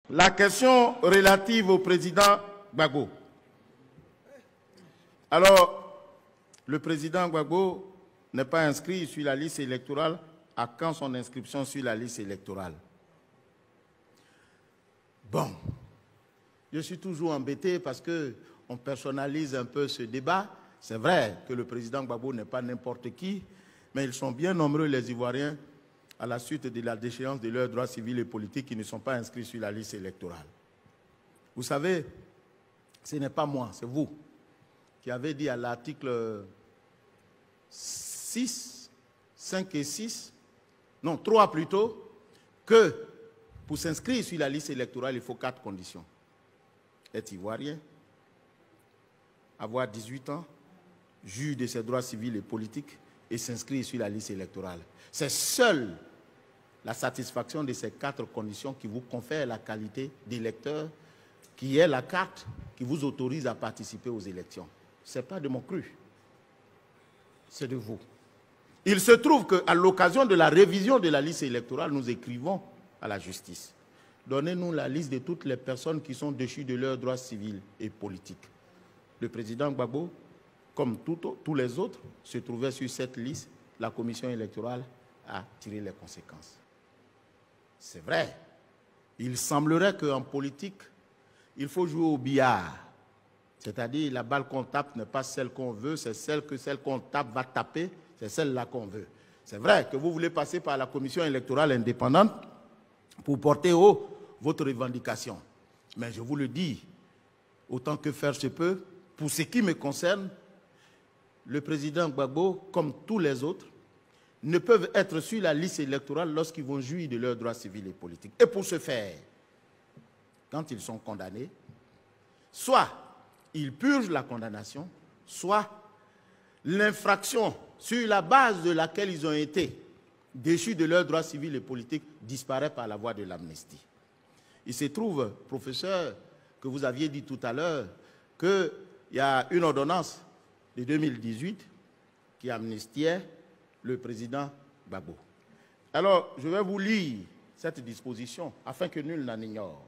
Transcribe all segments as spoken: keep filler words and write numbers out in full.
La question relative au président Gbagbo. Alors, le président Gbagbo n'est pas inscrit sur la liste électorale. À quand son inscription sur la liste électorale? Bon, je suis toujours embêté parce qu'on personnalise un peu ce débat. C'est vrai que le président Gbagbo n'est pas n'importe qui, mais ils sont bien nombreux, les Ivoiriens, à la suite de la déchéance de leurs droits civils et politiques qui ne sont pas inscrits sur la liste électorale. Vous savez, ce n'est pas moi, c'est vous qui avez dit à l'article six, cinq et six, non, trois plutôt, que pour s'inscrire sur la liste électorale, il faut quatre conditions. Être ivoirien, avoir dix-huit ans, juge de ses droits civils et politiques et s'inscrire sur la liste électorale. C'est seule la satisfaction de ces quatre conditions qui vous confère la qualité d'électeur, qui est la carte qui vous autorise à participer aux élections. Ce n'est pas de mon cru, c'est de vous. Il se trouve qu'à l'occasion de la révision de la liste électorale, nous écrivons à la justice. Donnez-nous la liste de toutes les personnes qui sont déchues de leurs droits civils et politiques. Le président Gbagbo, comme tout, tous les autres, se trouvait sur cette liste. La commission électorale a tiré les conséquences. C'est vrai. Il semblerait qu'en politique, il faut jouer au billard. C'est-à-dire la balle qu'on tape n'est pas celle qu'on veut, c'est celle que celle qu'on tape va taper, c'est celle-là qu'on veut. C'est vrai que vous voulez passer par la commission électorale indépendante pour porter haut votre revendication. Mais je vous le dis, autant que faire se peut, pour ce qui me concerne, le président Gbagbo, comme tous les autres, ne peuvent être sur la liste électorale lorsqu'ils vont jouir de leurs droits civils et politiques. Et pour ce faire, quand ils sont condamnés, soit ils purgent la condamnation, soit l'infraction sur la base de laquelle ils ont été déchus de leurs droits civils et politiques disparaît par la voie de l'amnistie. Il se trouve, professeur, que vous aviez dit tout à l'heure, qu'il y a une ordonnance de deux mille dix-huit qui amnistiait le président Gbagbo. Alors, je vais vous lire cette disposition afin que nul n'en ignore.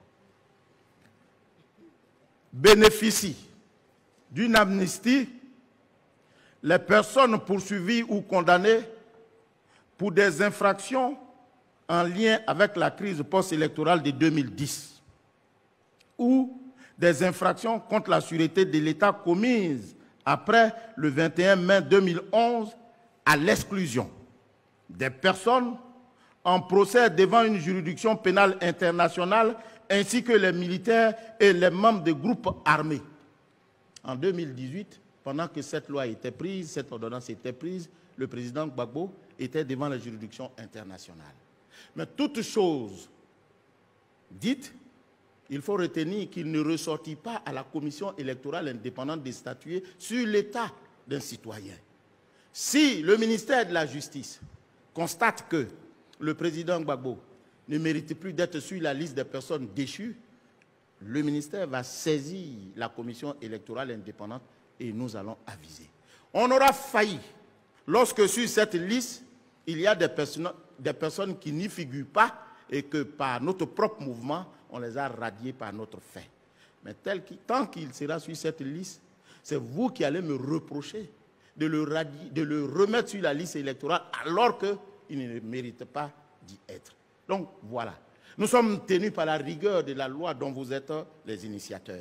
Bénéficient d'une amnistie les personnes poursuivies ou condamnées pour des infractions en lien avec la crise post-électorale de deux mille dix ou des infractions contre la sûreté de l'État commises après le vingt et un mai deux mille onze à l'exclusion des personnes en procès devant une juridiction pénale internationale ainsi que les militaires et les membres de groupes armés. En deux mille dix-huit, pendant que cette loi était prise, cette ordonnance était prise, le président Gbagbo était devant la juridiction internationale. Mais toute chose dite, il faut retenir qu'il ne ressortit pas à la commission électorale indépendante de statuer sur l'état d'un citoyen. Si le ministère de la Justice constate que le président Gbagbo ne mérite plus d'être sur la liste des personnes déchues, le ministère va saisir la commission électorale indépendante et nous allons aviser. On aura failli lorsque sur cette liste, il y a des personnes, des personnes qui n'y figurent pas et que par notre propre mouvement, on les a radiées par notre fait. Mais tel qu'il, tant qu'il sera sur cette liste, c'est vous qui allez me reprocher de le, radier, de le remettre sur la liste électorale alors qu'il ne mérite pas d'y être. Donc voilà. Nous sommes tenus par la rigueur de la loi dont vous êtes les initiateurs.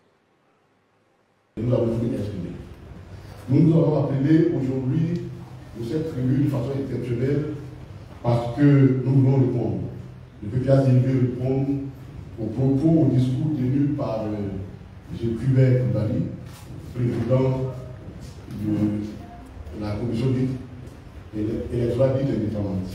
Nous avons voulu exprimer. Nous nous avons appelé aujourd'hui pour cette tribune de façon exceptionnelle parce que nous voulons répondre. Le peuple a élevé répondre aux propos, au discours tenu par euh, M. Kubert Koulibaly, président de la commission dite électorale dite indépendante.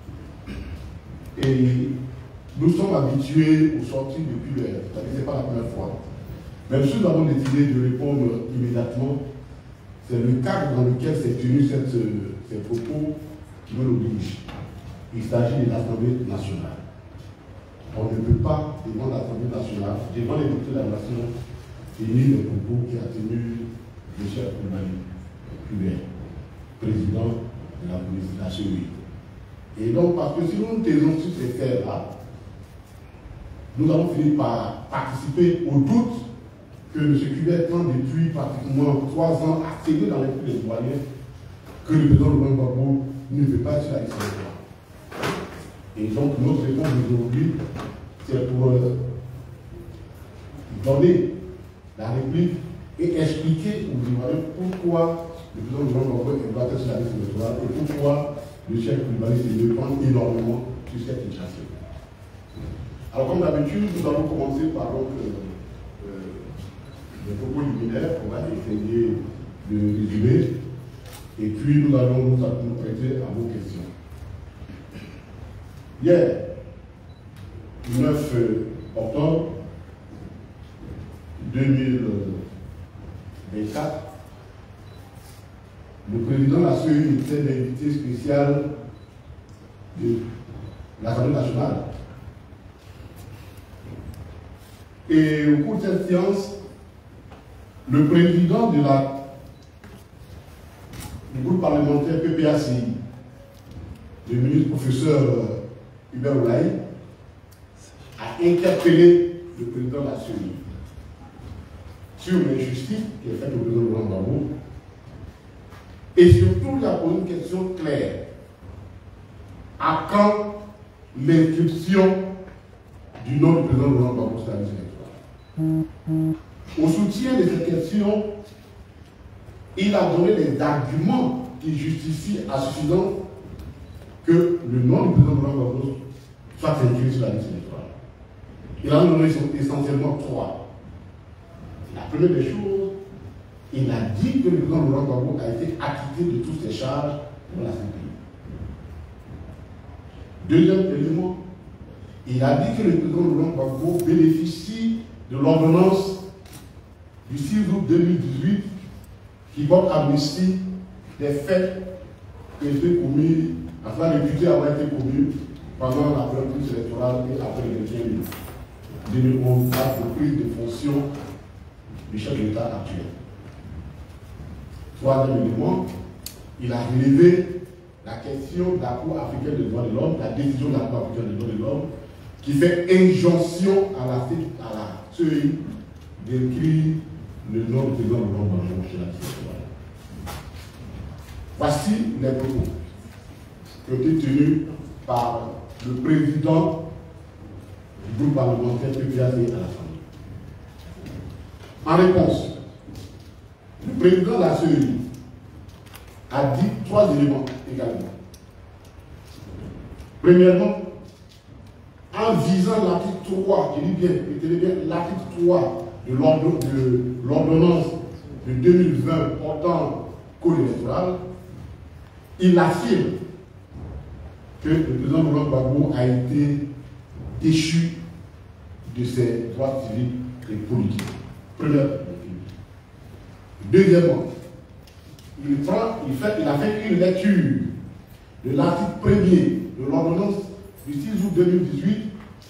Et nous sommes habitués aux sorties de Kubert, c'est-à-dire que ce n'est pas la première fois. Même si nous avons décidé de répondre immédiatement, c'est le cadre dans lequel s'est tenu cette, ces propos qui nous l'oblige. Il s'agit de l'Assemblée nationale. On ne peut pas, devant l'Assemblée nationale, devant les députés de la nation, tenir les propos qui a tenu M. Kubert, président de la police nationale. Et donc, parce que si nous nous tenons sur ces terres-là, nous avons fini par participer au doute que M. Kubert tend depuis pratiquement trois ans à saigner dans les plus des citoyens que le président Laurent Gbagbo ne veut pas sur la liste électorale. Et donc notre réponse aujourd'hui, c'est pour euh, donner la réplique et expliquer aux Ivoiriens pourquoi le président Laurent Gbagbo est battu sur la liste électorale et pourquoi le chef Koulibaly se dépend énormément sur cette initiative. Alors comme d'habitude, nous allons commencer par donc, euh, euh, les propos liminaires, on va essayer de résumer, et puis nous allons nous, nous prêter à vos questions. Hier, neuf octobre deux mille vingt-quatre, le président de la C E I était l'invité spécial de l'Assemblée nationale. Et au cours de cette séance, le président de la, du groupe parlementaire P P A C I, le ministre professeur Hubert Oulaye, a interpellé le président de la C E I sur l'injustice qui est faite au président Laurent Gbagbo. Et surtout, il a posé une question claire. À quand l'inscription du nom du président Laurent Gbagbo sur la liste électorale? Au soutien de cette question, il a donné les arguments qui justifient à suffisance que le nom du président Laurent Gbagbo soit inscrit sur la liste électorale. Il en a donné essentiellement trois. La première des choses, il a dit que le président Laurent Gbagbo a été acquitté de toutes ses charges pour la C P I. Deuxième élément, il a dit que le président Laurent Gbagbo bénéficie de l'ordonnance du six août deux mille dix-huit qui porte amnistie des faits qui ont été commis, enfin réputés avoir été commis pendant la période électorale et après l'élection de deux mille onze à la prise de fonction du chef de l'État actuel. Troisième élément, il a relevé la question de la Cour africaine des droits de l'homme, la décision de la Cour africaine des droits de l'homme, qui fait injonction à la, à la C E I d'écrire le nom du président Laurent Gbagbo chez la liste électorale. Voici les propos qui ont été tenus par le président du groupe parlementaire P P A C I à l'Assemblée. En réponse, le président de la C E I a dit trois éléments également. Premièrement, en visant l'article trois, je dis bien, retenez bien, l'article trois de l'ordonnance de deux mille vingt portant code électoral, il affirme que le président Laurent Gbagbo a été déchu de ses droits civiques et politiques. Premièrement. Deuxièmement, il, prend, il, fait, il a fait une lecture de l'article premier de l'ordonnance du six août deux mille dix-huit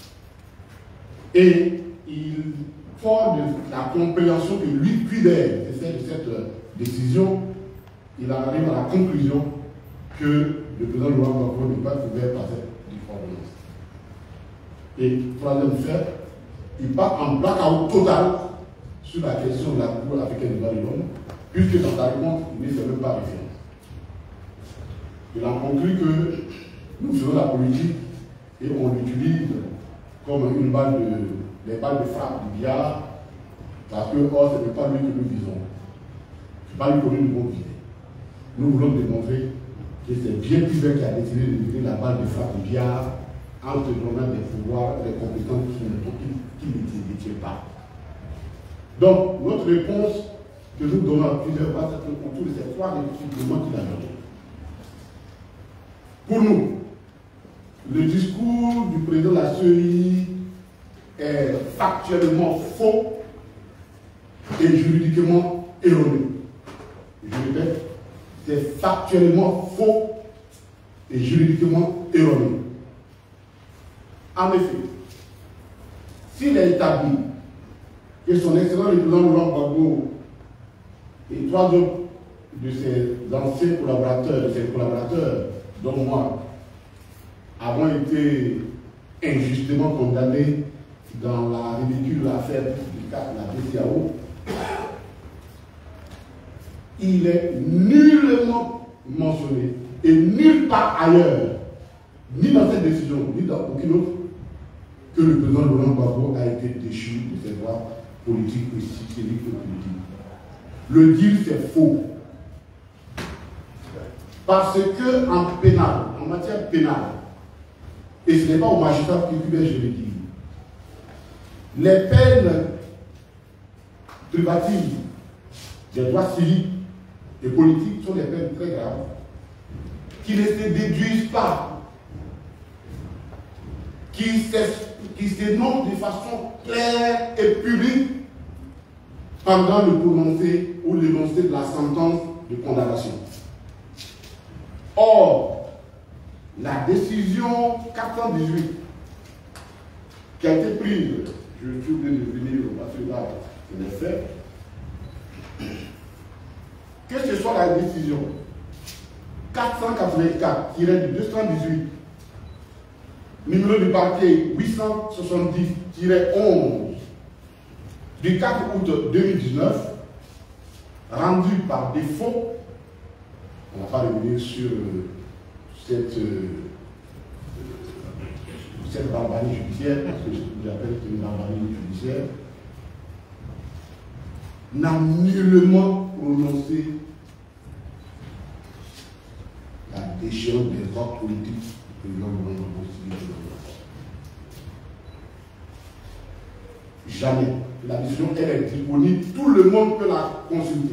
et il forme la compréhension que lui, cuidaire de cette décision, il arrive à la conclusion que le président Laurent Gbagbo n'est pas couvert par cette ordonnance. Et troisième fait, il part en blackout total sur la question de la Cour africaine des droits de l'homme, puisque dans sa réponse, il ne fait même pas référence. Il a conclu que nous faisons la politique et on l'utilise comme une balle de, les balles de frappe du billard, parce que, or, ce n'est pas lui que nous visons. Ce n'est pas lui que nous devons viser. Nous voulons démontrer que c'est bien plus qui a décidé de viser la balle de frappe du billard en se donnant des pouvoirs, des compétences qui ne détiennent pas. Donc, notre réponse que nous donnons à plusieurs fois, c'est autour de ces trois suppléments qu'il a donnés. Pour nous, le discours du président de la C E I est factuellement faux et juridiquement erroné. Je répète, c'est factuellement faux et juridiquement erroné. En effet, s'il est établi que son excellent président Laurent Gbagbo et trois autres de ses anciens collaborateurs, de ses collaborateurs, dont moi, avons été injustement condamnés dans la ridicule affaire du cas de la D C A O, il est nullement mentionné et nulle part ailleurs, ni dans cette décision, ni dans aucune autre, que le président Laurent Gbagbo a été déchu de ses droits politiques et civiques et politiques. Le deal, c'est faux. Parce que en pénal, en matière pénale, et ce n'est pas au magistrat qui je le dis, les peines privatives des droits civiques et politiques sont des peines très graves qui ne se déduisent pas, qui s'énoncent de façon claire et publique pendant le prononcé ou l'énoncé de la sentence de condamnation. Or, la décision quatre cent dix-huit qui a été prise, je suis obligé de venir parce que là, je l'ai fait, que ce soit la décision quatre cent quatre-vingt-quatre tiret deux cent dix-huit, numéro du parquet huit cent soixante-dix tiret onze du quatre août deux mille dix-neuf, rendu par défaut, on ne va pas revenir sur euh, cette, euh, cette barbarie judiciaire, parce que j'appelle une barbarie judiciaire, n'a nullement prononcé la déchéance des droits politiques du président Laurent Gbagbo. Jamais. La décision, elle est disponible, tout le monde peut la consulter.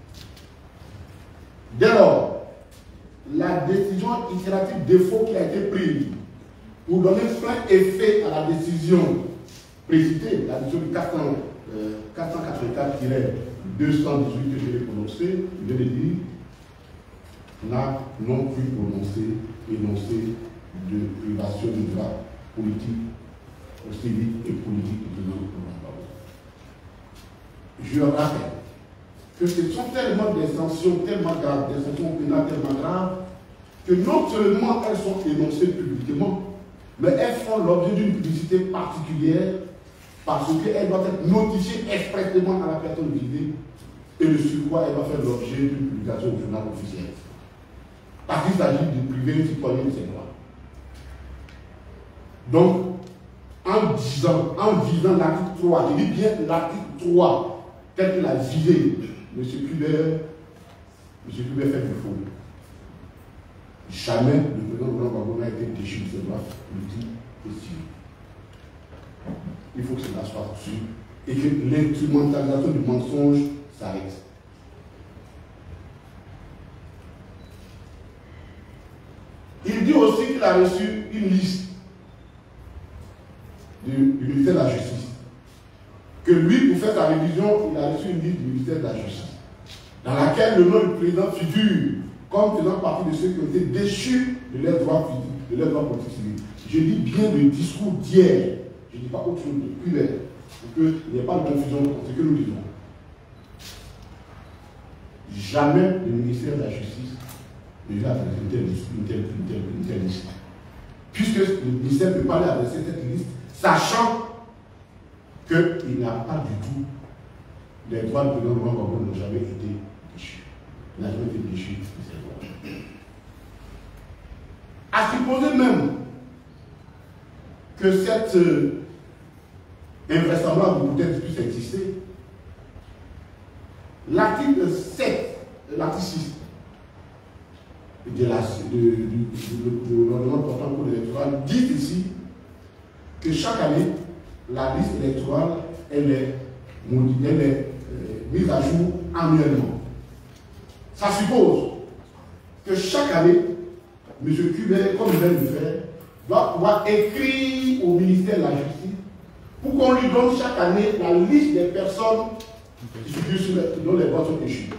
Dès lors, la décision itérative défaut qui a été prise pour donner plein effet à la décision précitée, la décision du quatre cent quatre-vingt-quatre tiret deux cent dix-huit que je vais prononcer, je vais le dire, n'a non plus prononcé, énoncé de privation de droits politiques, civiques et politiques du président Laurent Gbagbo. Je rappelle que ce sont tellement des sanctions tellement graves, des sanctions pénales tellement graves, que non seulement elles sont énoncées publiquement, mais elles font l'objet d'une publicité particulière parce qu'elles doivent être notifiées expressément à la personne visée et de surcroît, elle va faire l'objet d'une publication au journal officiel. Parce qu'il s'agit de priver le citoyen de ses droits. Donc, en disant, en visant l'article trois, je dis bien l'article trois, tel qu'il a visé, M. Kubert, M. Kubert fait du faux. Jamais le président Laurent Gbagbo n'a été déchu de ses droits politiques et civiques. Il faut que cela soit sûr et que l'instrumentalisation du mensonge s'arrête. Il dit aussi qu'il a reçu une liste du, du ministère de la Justice. Que lui, pour faire sa révision, il a reçu une liste du ministère de la Justice, dans laquelle le nom du président figure comme faisant partie de ceux qui ont été déchus de leurs droits physiques, de leurs droits politiques civils. Je dis bien le discours d'hier, je ne dis pas autre chose de plus clair, pour qu'il n'y ait pas de confusion entre ce que nous disons. Jamais le ministère de la Justice ne va adresser une telle liste, une telle, une telle, une telle liste. Puisque le ministère peut pas aller adresser cette liste, sachant qu'il n'a pas du tout les droits de président Laurent Gbagbo n'ont jamais été déchus. Il n'a jamais été déchu de ses droits. À supposer même que cette euh, invraisemblable hypothèse puisse exister, l'article sept, l'article six de la, de, de, de, de l'ordonnance portant cours électoral dit ici que chaque année, la liste électorale elle est, elle est euh, mise à jour annuellement. Ça suppose que chaque année, M. Kubert, comme il vient de le faire, doit pouvoir écrire au ministère de la Justice pour qu'on lui donne chaque année la liste des personnes qui figurent dont les voix sont échues.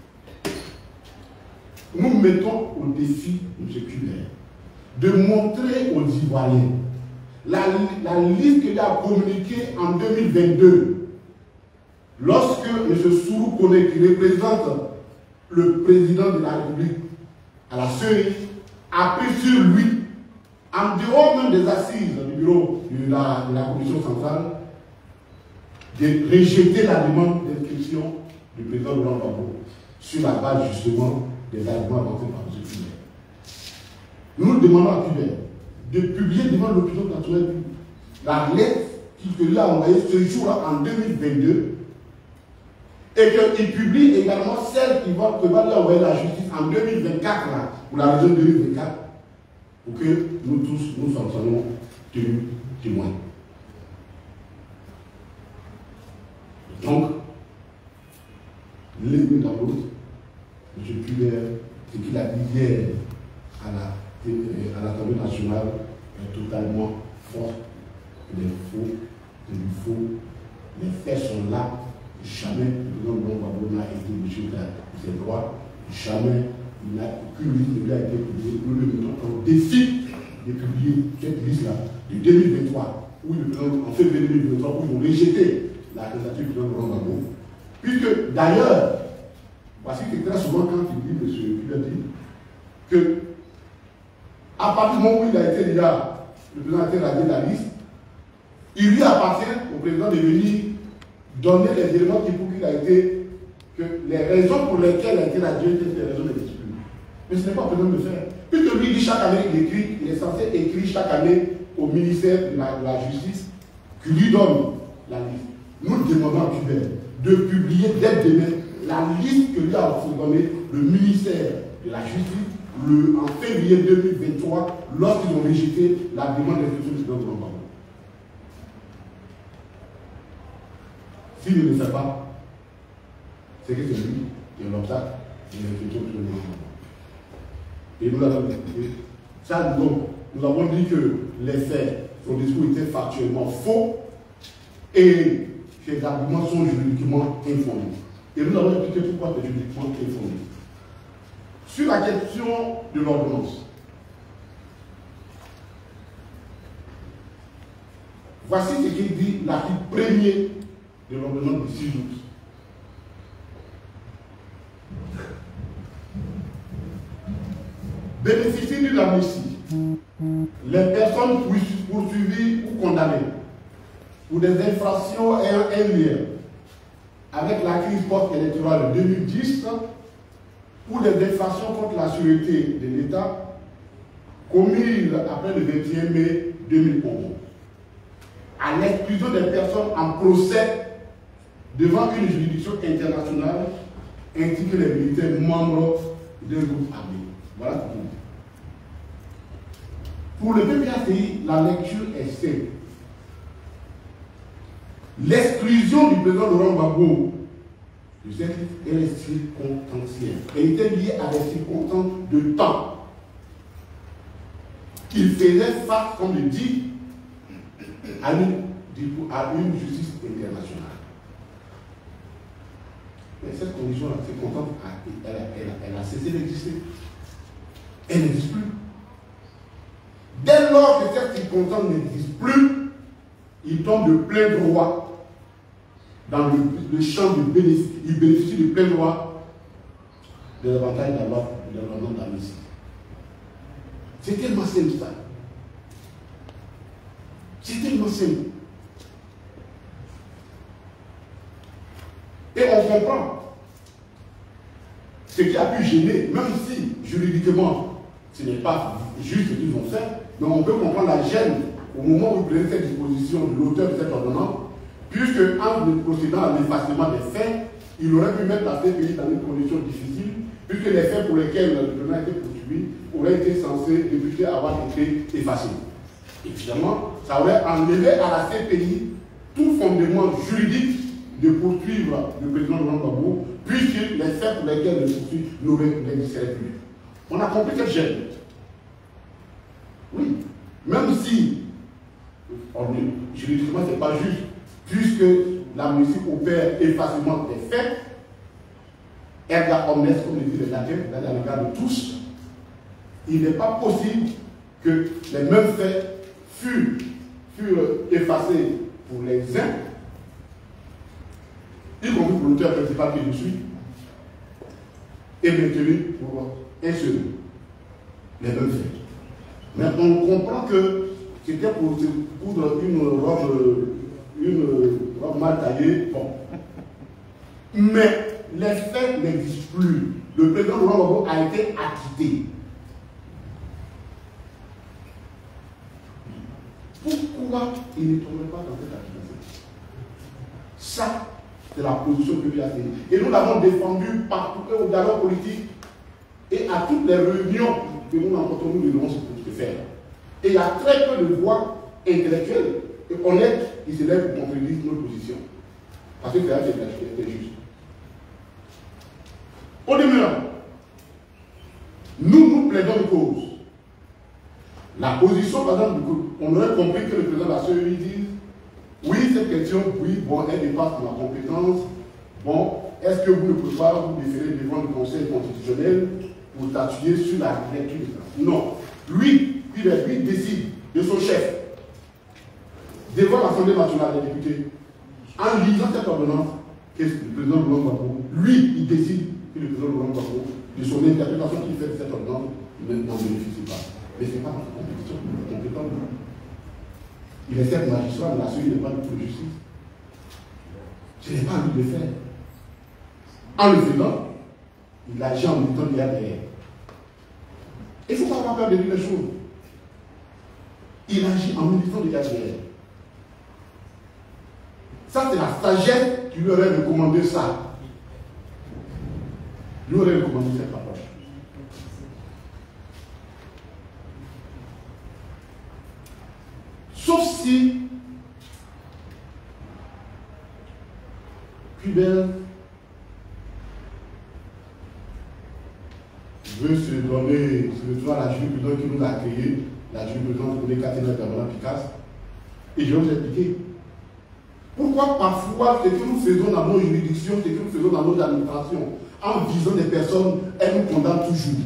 Nous mettons au défi M. Kubert de montrer aux Ivoiriens la, la liste qu'il a communiquée en deux mille vingt-deux, lorsque M. Sourou Kone, qui représente le président de la République à la cerise, a pris sur lui, en dehors même des assises du bureau de la, de la commission centrale de rejeter la demande d'inscription du président Laurent Gbagbo sur la base justement des arguments avancés par M. Kubert. Nous demandons à Kubert de publier devant l'opinion naturelle la lettre qu'il lui a envoyée ce jour-là en deux mille vingt-deux et qu'il publie également celle qu'il va, va lui envoyer la justice en deux mille vingt-quatre, là, pour la région deux mille vingt-quatre, pour que nous tous nous soyons tenus témoins. Donc, l'une dans l'autre, M. Kubert, ce qu'il a dit hier à l'Assemblée nationale est totalement faux. Il est faux, il est faux. Les faits sont là. Jamais le président Gbagbo n'a été obligé de ses droits. Jamais il n'a aucune liste qui a été publiée. Nous le mettons en défi de publier cette liste-là de deux mille vingt-trois, où le président, en février deux mille vingt-trois, où ils ont rejeté la candidature du président Gbagbo. Puisque d'ailleurs, voici que très souvent quand il dit, M. Kubert dit, que à partir du moment où il a été déjà, le président a été radié de la liste, il lui appartient au président de venir donner les éléments qui prouvent qu'il a été, que les raisons pour lesquelles il a été radié étaient des raisons de discipline. Mais ce n'est pas au président de le faire. Puisque lui dit chaque année, il écrit, il est censé écrire chaque année au ministère de la, de la Justice qui lui donne la liste. Nous demandons à Kubert de publier dès demain la liste que lui a fourni le ministère de la Justice le, en février deux mille vingt-trois, lorsqu'ils ont rejeté la demande d'inscription du président Gbagbo. S'il ne le fait pas, c'est que c'est lui qui est l'obstacle de l'inscription du président Gbagbo. Et nous l'avons dit. Ça, donc, nous avons dit que les faits, son discours était factuellement faux et que les arguments sont juridiquement infondés. Et nous avons expliqué pourquoi c'est juridiquement infondé. Sur la question de l'ordonnance, voici ce qu'il dit l'article premier de l'ordonnance du six août. Bénéficient d'une amnistie les personnes poursuivies ou condamnées pour des infractions ayant un lien avec la crise post-électorale de deux mille dix ou des infractions contre la sûreté de l'État commises après le vingt et un mai deux mille onze, à l'exclusion des personnes en procès devant une juridiction internationale ainsi que les militaires membres d'un groupe armé. Voilà ce qu'il dit. Pour le P P A C I, la lecture est simple. L'exclusion du président Laurent Gbagbo de cette liste est les circonstancielle. Elle était liée à des circonstances de temps. Il faisait face, comme le dit, à une, à une justice internationale. Mais cette condition-là, cette circonstance, elle, elle, elle a cessé d'exister. Elle n'existe plus. Dès lors que cette circonstance n'existe plus, il tombe de plein droit dans le, le champ de bénéfice. Il bénéficie de plein droit des avantages de la loi d'amnistie. C'est tellement simple ça. C'est tellement simple. Et on comprend ce qui a pu gêner, même si juridiquement ce n'est pas juste ce qu'ils ont fait, mais on peut comprendre la gêne au moment où ils prennent cette disposition de l'auteur de cette ordonnance, puisque en procédant à l'effacement des faits, il aurait pu mettre la C P I dans une condition difficile, puisque les faits pour lesquels le président a été poursuivi auraient été censés débuter avoir été effacés. Évidemment, ça aurait enlevé à la C P I tout fondement juridique de poursuivre le président Laurent Gbagbo, puisque les faits pour lesquels le poursuit n'existeraient plus. On a compris cette gêne. Oui, même si, juridiquement, ce n'est pas juste, puisque l'amnistie opère effacement des faits, erga omnes, comme le dit le latin, dans le regard de tous, il n'est pas possible que les mêmes faits furent, furent effacés pour les uns, y compris pour l'auteur principal que je suis, et maintenus pour un seul. Les mêmes faits. Mais on comprend que c'était pour se coudre une robe, une robe mal taillée. Bon. Mais les faits n'existent plus. Le président Laurent Gbagbo a été acquitté. Pourquoi il ne tomberait pas dans cette accusation? Ça, c'est la position que lui a tenue. Et nous l'avons défendu partout au dialogue politique et à toutes les réunions que nous rencontrons, nous devons se faire. Et il y a très peu de voix intellectuelles et honnêtes qui se lèvent pour contredire notre position. Parce que c'est juste. Au demeurant, nous nous plaidons de cause. La position, par exemple, on aurait compris que le président de la C E I dise oui, cette question, oui, bon, elle dépasse ma compétence. Bon, est-ce que vous ne pouvez pas vous déférer devant le Conseil constitutionnel pour statuer sur la lecture de ça? Non. Lui, lui, lui décide de son chef devant l'Assemblée nationale des députés en lisant cette ordonnance que le président Laurent Gbagbo, lui, il décide que le président Laurent Gbagbo, de son interprétation qu'il fait de cette ordonnance, n'en bénéficie pas. Mais ce n'est pas notre compétition, notre compétence. Il est certes magistrat, mais la C E I n'est pas de justice. Ce n'est pas à lui de faire. En le faisant, il agit en militant de l'A D R. Il ne faut pas avoir peur de dire les choses. Il agit en militant de l'A D R. Ça, c'est la sagesse qui lui aurait recommandé ça. Lui aurait recommandé cette parole. Sauf si Cuibert veut se donner, se retrouver à la jurisprudence qui nous a créé, la jurisprudence de Catherine Gabriel Picasse. Et je vais vous expliquer. Pourquoi parfois ce que nous faisons dans nos juridictions, ce que nous faisons dans nos administrations, en visant des personnes, elles nous condamnent toujours.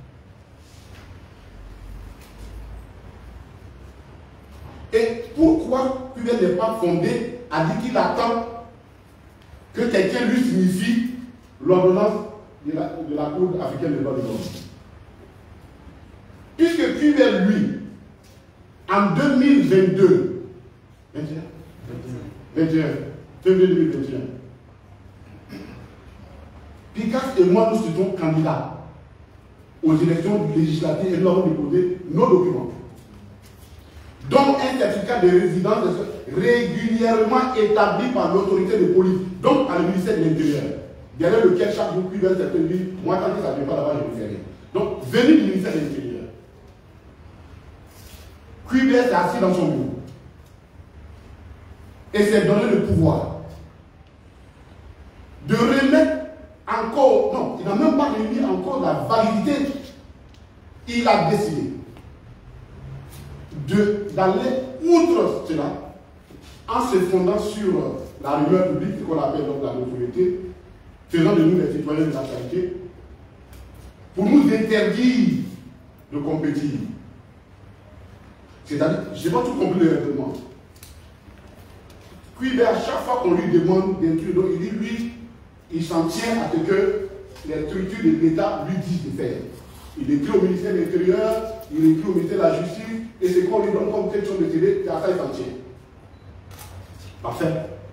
Et pourquoi Cuibert n'est pas fondé à dire qu'il attend que quelqu'un lui signifie l'ordonnance de la, de la Cour africaine des droits de l'homme? Puisque Cuibert, lui, en deux mille vingt-deux, vingt et un, vingt et un, février deux mille vingt et un, Picasse et moi, nous sommes candidats aux élections législatives et nous avons déposé nos documents, dont un certificat de résidence régulièrement établi par l'autorité de police, donc par le ministère de l'Intérieur, derrière lequel chaque jour Cuibert s'est dit, moi tant que ça ne vient pas là-bas, je ne fais rien. Donc, venu du ministère de l'Intérieur, Cuibert s'est assis dans son bureau et s'est donné le pouvoir de remettre encore, non, il n'a même pas remis encore la validité. Il a décidé d'aller outre cela en se fondant sur la rumeur publique, ce qu'on appelle donc la notoriété, faisant de nous les citoyens de la qualité, pour nous interdire de compétir. C'est-à-dire, je n'ai pas tout compris le règlement. Cuibert, à chaque fois qu'on lui demande d'inclure, donc il dit, lui, il s'en tient à ce que les structures de l'État lui disent de faire. Il écrit au ministère de l'Intérieur, il écrit au ministère de la Justice, et c'est qu'on lui donne comme question de télé, c'est à ça il s'en tient. Parfait.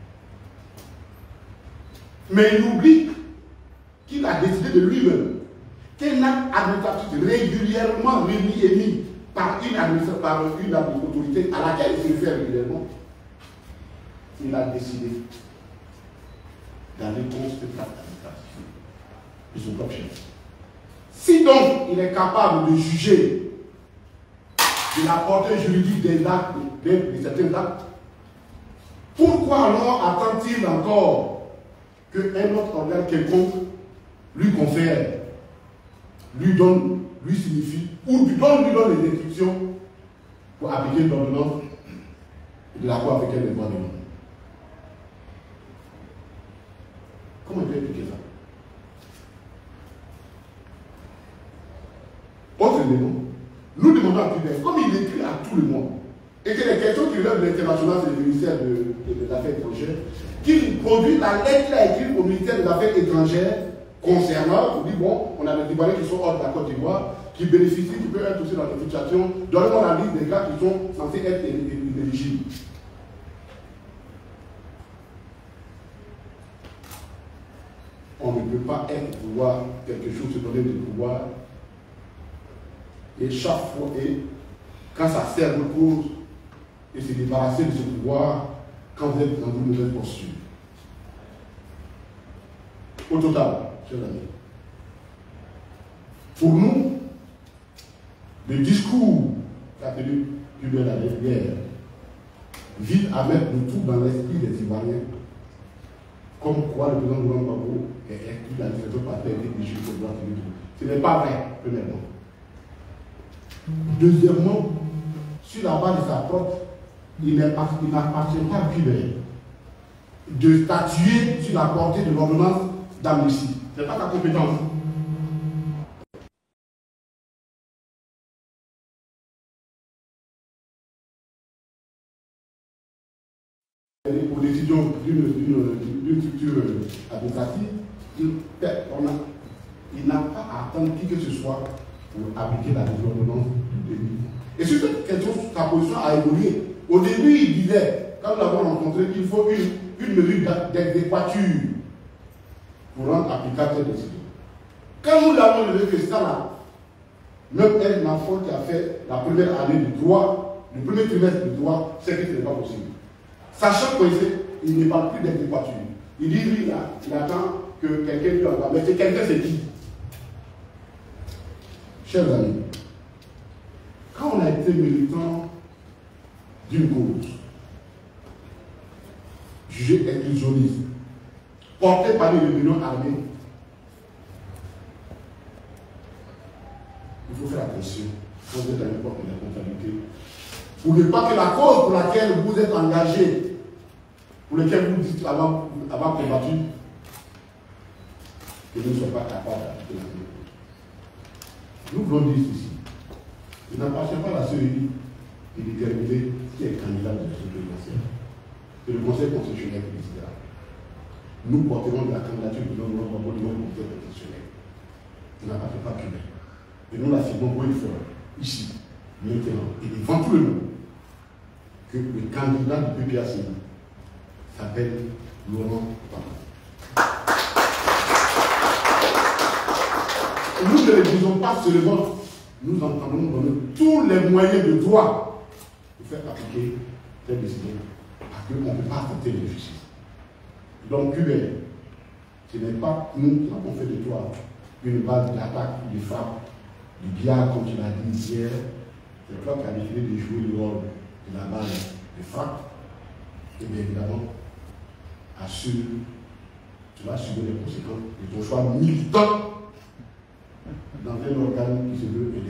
Mais il oublie qu'il a décidé de lui-même qu'un acte administratif régulièrement remis et mis par une, par une autorité à laquelle il se réfère régulièrement, il a décidé d'aller contre cette administration de son propre chef. Si donc il est capable de juger de la portée juridique des actes, de, de certains actes, pourquoi alors attend-il encore qu'un autre organe quelconque lui confère, lui donne, lui signifie, ou lui donne, lui donne les instructions pour appliquer l'ordonnance de la Cour africaine des droits de l'homme? Comment il peut expliquer ça? Autre élément, nous demandons à Cuibert, comme il écrit à tout le monde, et que les questions qui relèvent de l'international, c'est le ministère de, de, des Affaires étrangères, qu'il produit la lettre qu'il a écrite au ministère des Affaires étrangères concernant, on dit bon, on a des Libanais qui sont hors de la Côte d'Ivoire, qui bénéficient, qui peuvent être aussi dans la situation. Donnez-moi la liste des gars qui sont censés être éligibles. On ne peut pas être pouvoir quelque chose, se donner du pouvoir. Et chaque fois, et quand ça sert de cause, et se débarrasser de ce pouvoir quand vous êtes dans une mauvaise posture. Au total, chers amis, pour nous, le discours qu'a tenu Hubert Laverdière vise à mettre le tout dans l'esprit des Ivoiriens, comme quoi le président Laurent Gbagbo est exclu de la direction partenaire des juges de droit de l'État. Ce n'est pas vrai, premièrement. Deuxièmement, sur la base de sa propre, il n'appartient pas à Hubert de statuer sur la portée de l'ordonnance d'amnistie. Ce n'est pas sa compétence. Pour l'étudiant d'une structure administrative, il, il n'a pas à attendre qui que ce soit pour appliquer la ordonnance du début. Et sur cette question, sa position a évolué. Au début, il disait, quand nous l'avons rencontré, qu'il faut une, une mesure d'adéquature pour rendre applicable cette décision. Quand nous l'avons levé que ça là, même elle, ma faute, qui a fait la première année du droit, le premier trimestre du droit, c'est que ce n'est pas possible. Sachant qu'il ne parle plus d'adéquature. Il dit, lui, là, il attend que quelqu'un lui envoie. Mais c'est quelqu'un, c'est qui? Chers amis, quand on a été militant d'une cause, jugé exclusionniste, porté par les réunions armées, il faut faire attention quand vous êtes à l'époque de la comptabilité. Pour ne pas que la cause pour laquelle vous êtes engagé, pour laquelle vous dites avoir, avoir combattu, que nous ne soyons pas capables d'appliquer la cause. Nous voulons dire ceci. Il n'appartient pas à la seule élite de déterminer qui est candidat de l'élection présidentielle. C'est le Conseil constitutionnel qui décidera. Nous porterons de la candidature de notre Conseil constitutionnel. Il n'appartient pas à Québec. Et nous l'affirmons pour une fois, ici, maintenant, et devant tout le monde, que le candidat du P P A C s'appelle Laurent Gbagbo. Nous ne le disons pas seulement, nous entendons donner tous les moyens de droit pour faire appliquer cette décision, parce qu'on ne peut pas accepter l'injustice. Donc, Hubert, ce n'est pas nous qui avons fait de toi une base d'attaque, de frappe, du billard, comme tu l'as dit hier. C'est toi qui as décidé de jouer le rôle de la base de frappe. Et bien évidemment, assure, tu vas subir les conséquences de ton choix militant dans un organe qui se veut